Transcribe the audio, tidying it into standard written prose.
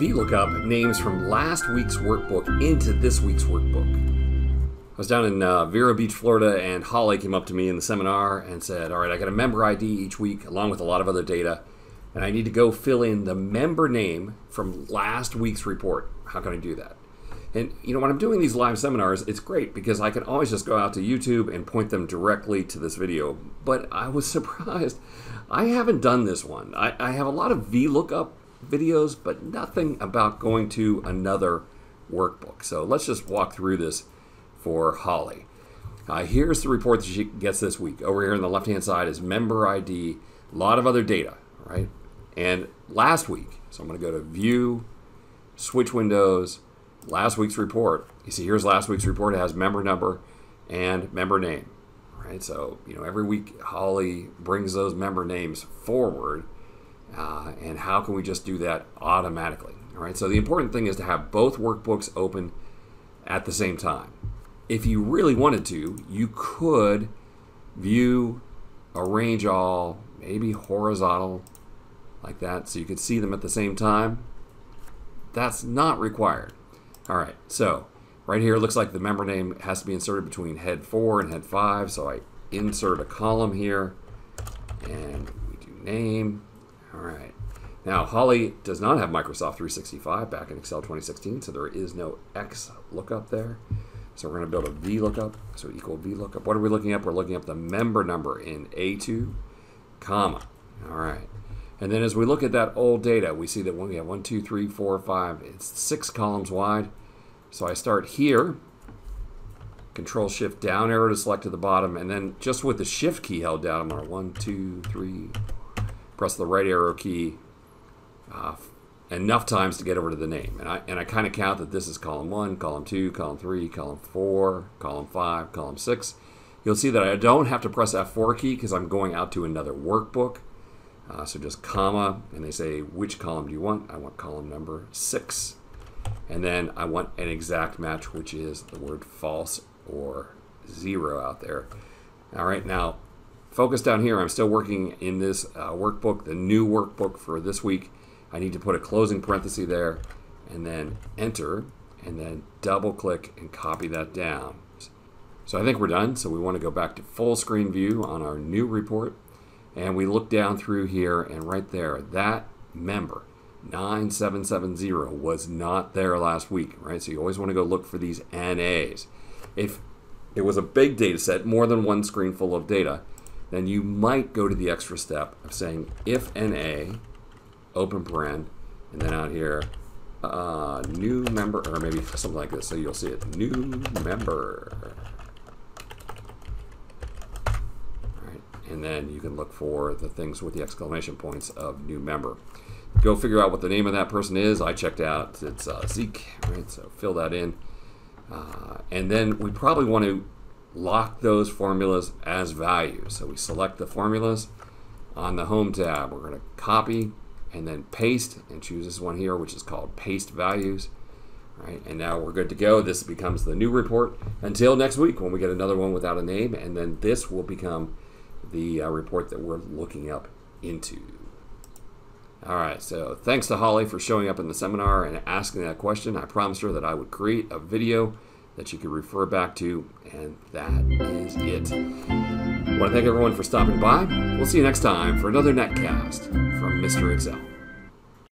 Vlookup names from last week's workbook into this week's workbook. I was down in Vero Beach, Florida, and Holly came up to me in the seminar and said, all right, I got a member ID each week along with a lot of other data, and I need to go fill in the member name from last week's report. How can I do that? And you know, when I'm doing these live seminars, it's great because I can always just go out to YouTube and point them directly to this video. But I was surprised. I haven't done this one. I have a lot of Vlookup videos, but nothing about going to another workbook. So let's just walk through this for Holly. Here's the report that she gets this week. Over here on the left-hand side is member ID, a lot of other data, right? And last week, so I'm going to go to View, switch windows, last week's report. You see, here's last week's report. It has member number and member name, right? So, you know, every week Holly brings those member names forward. And how can we just do that automatically? All right, so the important thing is to have both workbooks open at the same time. If you really wanted to, you could view, arrange all, maybe horizontal like that, so you could see them at the same time. That's not required. All right, so right here it looks like the member name has to be inserted between head 4 and head 5, so I insert a column here, and we do name. All right. Now, Holly does not have Microsoft 365 back in Excel 2016, so there is no XLOOKUP there. So we're going to build a Vlookup, so equal Vlookup. What are we looking up? We're looking up the member number in A2, comma. All right. And then as we look at that old data, we see that we have 1, 2, 3, 4, 5. It's 6 columns wide. So I start here, Control-Shift down arrow to select to the bottom, and then just with the Shift key held down, I'm going to 1, 2, 3, press the right arrow key enough times to get over to the name. And I kind of count that this is column 1, column 2, column 3, column 4, column 5, column 6. You'll see that I don't have to press F4 key because I'm going out to another workbook. So just comma, and they say, which column do you want? I want column number 6. And then I want an exact match, which is the word false or 0 out there. All right, now, focus down here. I'm still working in this workbook, the new workbook for this week. I need to put a closing parenthesis there and then enter and then double click and copy that down. So I think we're done. So we want to go back to full screen view on our new report, and we look down through here, and right there, that member 9770 was not there last week, right? So you always want to go look for these NAs. If it was a big data set, more than one screen full of data, then you might go to the extra step of saying if NA, open paren, and then out here, new member, or maybe something like this, so you'll see it, new member. All right, and then you can look for the things with the exclamation points of new member. Go figure out what the name of that person is. I checked out, it's Zeke, right, so fill that in. And then we probably want to lock those formulas as values. So we select the formulas on the Home tab. We're going to copy and then paste and choose this one here, which is called Paste Values. All right, and now we're good to go. This becomes the new report until next week when we get another one without a name, and then this will become the report that we're looking up into. All right, so thanks to Holly for showing up in the seminar and asking that question. I promised her that I would create a video that you could refer back to, and that is it. I want to thank everyone for stopping by. We'll see you next time for another netcast from Mr. Excel.